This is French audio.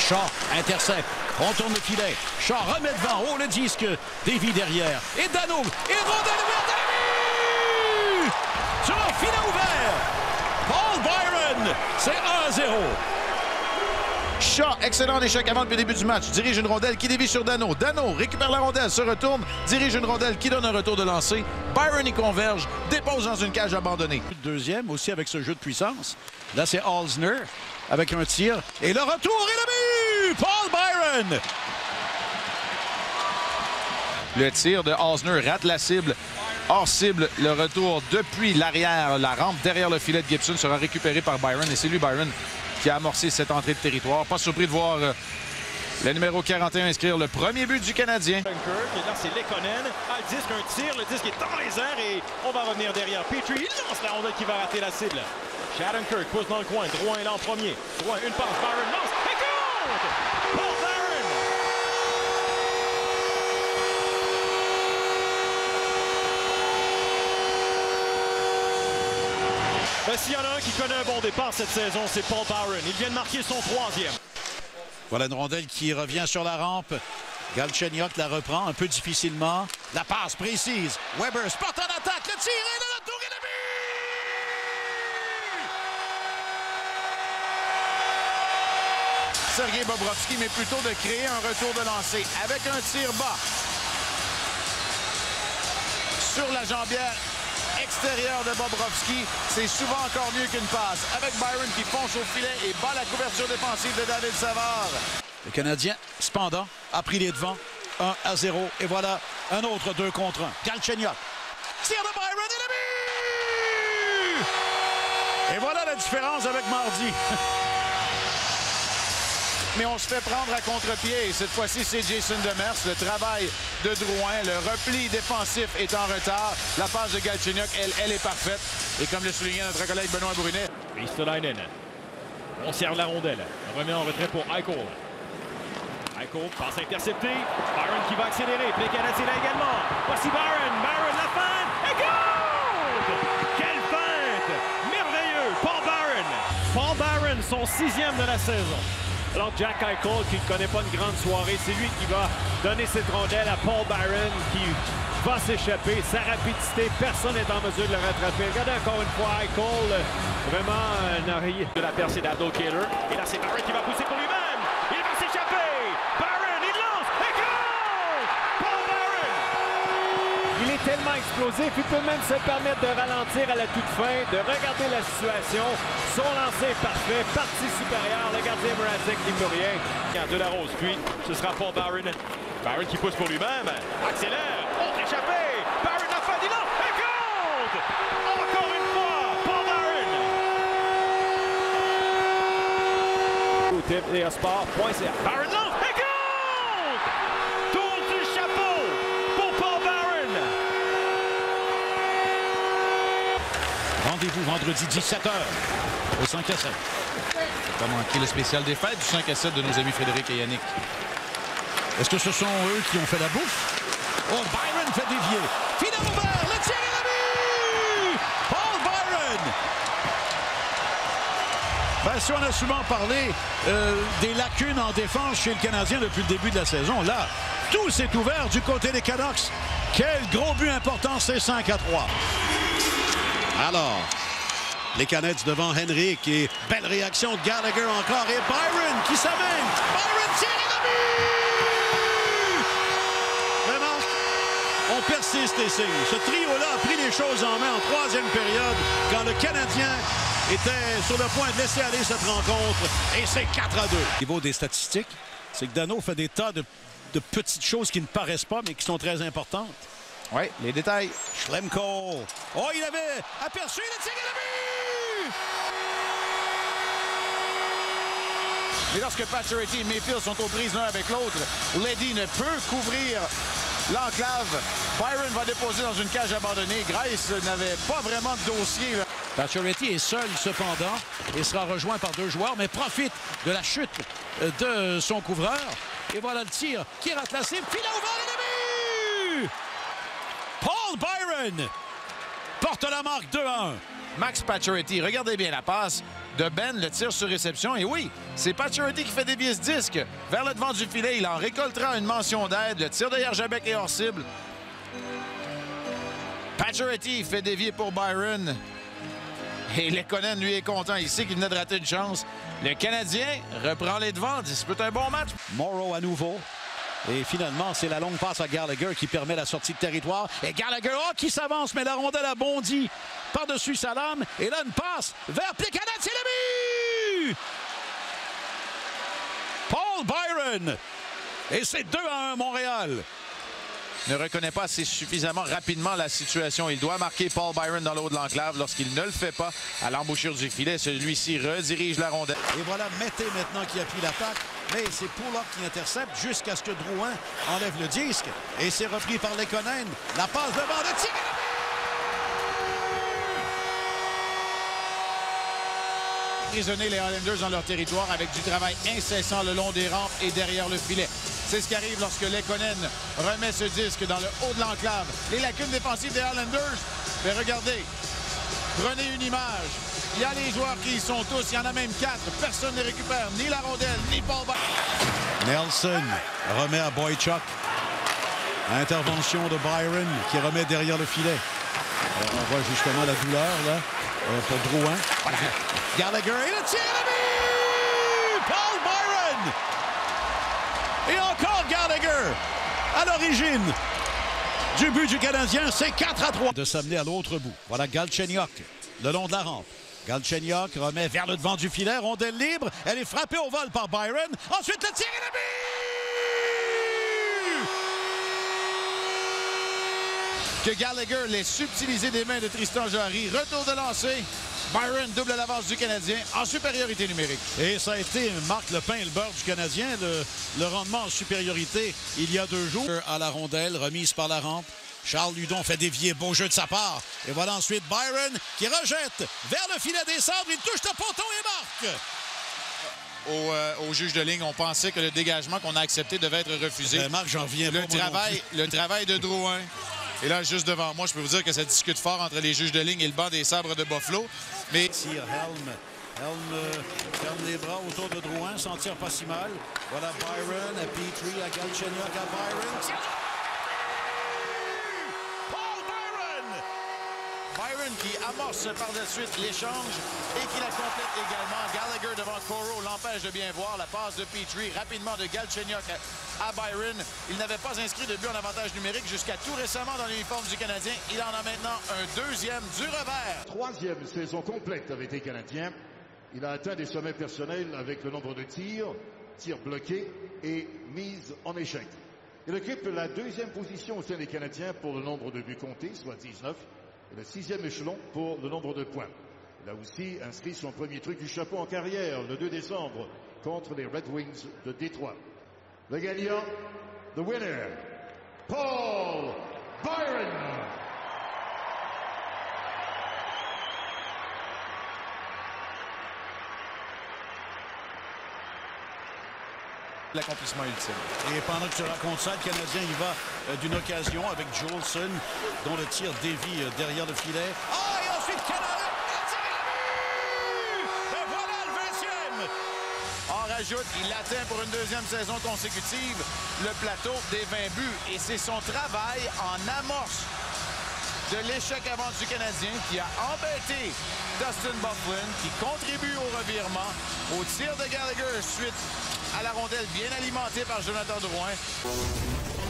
Shaw intercepte. On tourne le filet. Shaw remet devant. Oh, le disque. Dévie derrière. Et Dano. Et rondelle ouverte à la but! Sur un filet ouvert. Paul Byron. C'est 1-0. Shaw, excellent échec avant le début du match. Dirige une rondelle qui dévie sur Dano. Dano récupère la rondelle, se retourne, dirige une rondelle qui donne un retour de lancer. Byron y converge, dépose dans une cage abandonnée. Deuxième aussi avec ce jeu de puissance. Là, c'est Halsner avec un tir. Et le retour et le but! Paul Byron! Le tir de Halsner rate la cible. Hors cible, le retour depuis l'arrière, la rampe derrière le filet de Gibson sera récupéré par Byron. Et c'est lui, Byron, qui a amorcé cette entrée de territoire. Pas surpris de voir le numéro 41 inscrire le premier but du Canadien. Et là, c'est Lekonen. Ah, le disque, un tir. Le disque est dans les airs et on va revenir derrière. Petrie, il lance la rondelle qui va rater la cible. Shattenkirk pousse dans le coin. Drouin est là en premier. Drouin, une passe. Byron lance. Et goal! Paul Byron! Ben, s'il y en a un qui connaît un bon départ cette saison, c'est Paul Byron. Il vient de marquer son 3e. Voilà une rondelle qui revient sur la rampe. Galchenyuk la reprend un peu difficilement. La passe précise. Weber spot en attaque. Le tir et le retour et le but! Sergei Bobrovski, mais plutôt de créer un retour de lancer avec un tir bas. Sur la jambière extérieure de Bobrovski, c'est souvent encore mieux qu'une passe. Avec Byron qui fonce au filet et bat la couverture défensive de David Savard. Le Canadien, cependant, a pris les devants. 1-0. Et voilà un autre 2 contre 1. Galchenyuk. Tir de Byron et le but! Et voilà la différence avec mardi. Mais on se fait prendre à contre-pied. Cette fois-ci, c'est Jason Demers. Le travail de Drouin, le repli défensif est en retard. La passe de Galchenyuk, elle est parfaite. Et comme le soulignait notre collègue Benoît Brunet. Ristolainen. On serve la rondelle. On remet en retrait pour Eichel. Eichel, passe interceptée. Byron qui va accélérer. Puis le Canadien là également. Voici Byron. Byron, la feinte. Et goal! Quelle feinte! Merveilleux! Paul Byron. Paul Byron, son 6e de la saison. Alors Jack Eichel, qui ne connaît pas une grande soirée, c'est lui qui va donner cette rondelle à Paul Byron, qui va s'échapper. Sa rapidité, personne n'est en mesure de le rattraper. Regardez encore une fois Eichel, vraiment un oreiller de la percée d'Abdul Kader. Et là, c'est Byron qui va pousser pour lui-même. Il va s'échapper. Byron, il lance. Et goal! Paul Byron! Il est tellement explosif, il peut même se permettre de ralentir à la toute fin, de regarder la situation. Son lancer est parfait, partie supérieure, le gardien Mrazek n'y peut rien. De la Rose, puis ce sera Paul Byron. Byron qui pousse pour lui-même, accélère, autre échappé, Byron a fait, il lance, et goal! Encore une fois, Paul Byron! TFA-Sport.ca. Byron lance, et goal! Tour du chapeau pour Paul Byron! Rendez-vous vendredi 17h au 5 à 7. Pas manquer le spécial des fêtes du 5 à 7 de nos amis Frédéric et Yannick. Est-ce que ce sont eux qui ont fait la bouffe? Oh, Byron fait dévier. Filet ouvert, le tir et le but! Paul Byron! Ben, si on a souvent parlé des lacunes en défense chez le Canadien depuis le début de la saison, là, tout s'est ouvert du côté des Canucks. Quel gros but important, c'est 5 à 3. Alors, les Canucks devant Henrik et belle réaction de Gallagher encore. Et Byron qui s'amène. Byron tire et le but! Vraiment, on persiste et signe. Ce trio-là a pris les choses en main en 3e période quand le Canadien était sur le point de laisser aller cette rencontre. Et c'est 4 à 2. Au niveau des statistiques, c'est que Dano fait des tas de petites choses qui ne paraissent pas, mais qui sont très importantes. Oui, les détails. Schlemko. Oh, il avait aperçu le tir et le but! Mais lorsque Pacioretty et Mayfield sont aux prises l'un avec l'autre, Leddy ne peut couvrir l'enclave. Byron va déposer dans une cage abandonnée. Greiss n'avait pas vraiment de dossier. Pacioretty est seul cependant et sera rejoint par 2 joueurs, mais profite de la chute de son couvreur. Et voilà le tir qui rate la cible. Filet ouvert et le but! Paul Byron porte la marque 2-1. Max Pacioretty. Regardez bien la passe de Ben, le tir sur réception. Et oui, c'est Pacioretty qui fait dévier ce disque vers le devant du filet. Il en récoltera une mention d'aide. Le tir de Jarjabec est hors cible. Pacioretty fait dévier pour Byron. Et Lekkonen, lui, est content. Il sait qu'il venait de rater une chance. Le Canadien reprend les devants. C'est peut-être un bon match. Morrow à nouveau. Et finalement, c'est la longue passe à Gallagher qui permet la sortie de territoire. Et Gallagher qui s'avance, mais la rondelle a bondi par-dessus sa lame. Et là, une passe vers Plekanec. C'est le but! Paul Byron. Et c'est 2-1 Montréal. Ne reconnaît pas assez suffisamment rapidement la situation. Il doit marquer Paul Byron dans le haut de l'enclave. Lorsqu'il ne le fait pas à l'embouchure du filet, celui-ci redirige la rondelle. Et voilà Mété maintenant qui a pris l'attaque. Mais c'est Pulock qui intercepte jusqu'à ce que Drouin enlève le disque. Et c'est repris par Lekkonen. La passe devant le tir. Prisonner les Highlanders dans leur territoire avec du travail incessant le long des rampes et derrière le filet. C'est ce qui arrive lorsque Lekkonen remet ce disque dans le haut de l'enclave. Les lacunes défensives des Highlanders. Mais regardez, prenez une image. Il y a les joueurs qui y sont tous. Il y en a même 4. Personne ne récupère ni la rondelle, ni Paul Byron. Nelson remet à Boychuk. Intervention de Byron qui remet derrière le filet. On voit justement la douleur là pour Drouin. Gallagher et le tir de but! Paul Byron! Et encore Gallagher à l'origine du but du Canadien. C'est 4-3. De s'amener à l'autre bout. Voilà Galchenyuk le long de la rampe. Galchenyuk remet vers le devant du filet. Rondelle libre. Elle est frappée au vol par Byron. Ensuite le tir et le but! Que Gallagher l'ait subtilisé des mains de Tristan Jarry. Retour de lancer. Byron double l'avance du Canadien en supériorité numérique. Et ça a été Marc le pain et le beurre du Canadien, le rendement en supériorité il y a 2 jours. À la rondelle, remise par la rampe. Charles Ludon fait dévier, beau jeu de sa part. Et voilà ensuite Byron qui rejette vers le filet des Sabres. Il touche le poteau et marque. Au juge de ligne, on pensait que le dégagement qu'on a accepté devait être refusé. Marc, j'en reviens pas. Le travail de Drouin. Et là, juste devant moi, je peux vous dire que ça discute fort entre les juges de ligne et le banc des Sabres de Buffalo. Mais Helm ferme les bras autour de Drouin, s'en tire pas si mal. Voilà Byron à Petrie, à Galchenyuk, à Byron. Paul Byron! Byron qui amorce par la suite l'échange et qui la complète également. Gallagher devant Coro l'empêche de bien voir. La passe de Petrie rapidement de Galchenyuk à Byron. Il n'avait pas inscrit de but en avantage numérique jusqu'à tout récemment dans l'uniforme du Canadien. Il en a maintenant un deuxième du revers. 3e saison complète avec les Canadiens. Il a atteint des sommets personnels avec le nombre de tirs bloqués et mises en échec. Il occupe la 2e position au sein des Canadiens pour le nombre de buts comptés, soit 19, et le 6e échelon pour le nombre de points. Il a aussi inscrit son premier truc du chapeau en carrière le 2 décembre contre les Red Wings de Détroit. Le gagnant, the winner, Paul Byron. L'accomplissement ultime. Et pendant que tu racontes ça, le Canadien il va d'une occasion avec Jolson, dont le tir dévie derrière le filet. Ah, et ensuite Canada, et voilà le 20e! En rajoute, il atteint pour une 2e saison consécutive le plateau des 20 buts. Et c'est son travail en amorce de l'échec avant du Canadien qui a embêté Dustin Byfuglien, qui contribue au revirement, au tir de Gallagher suite à la rondelle bien alimentée par Jonathan Drouin.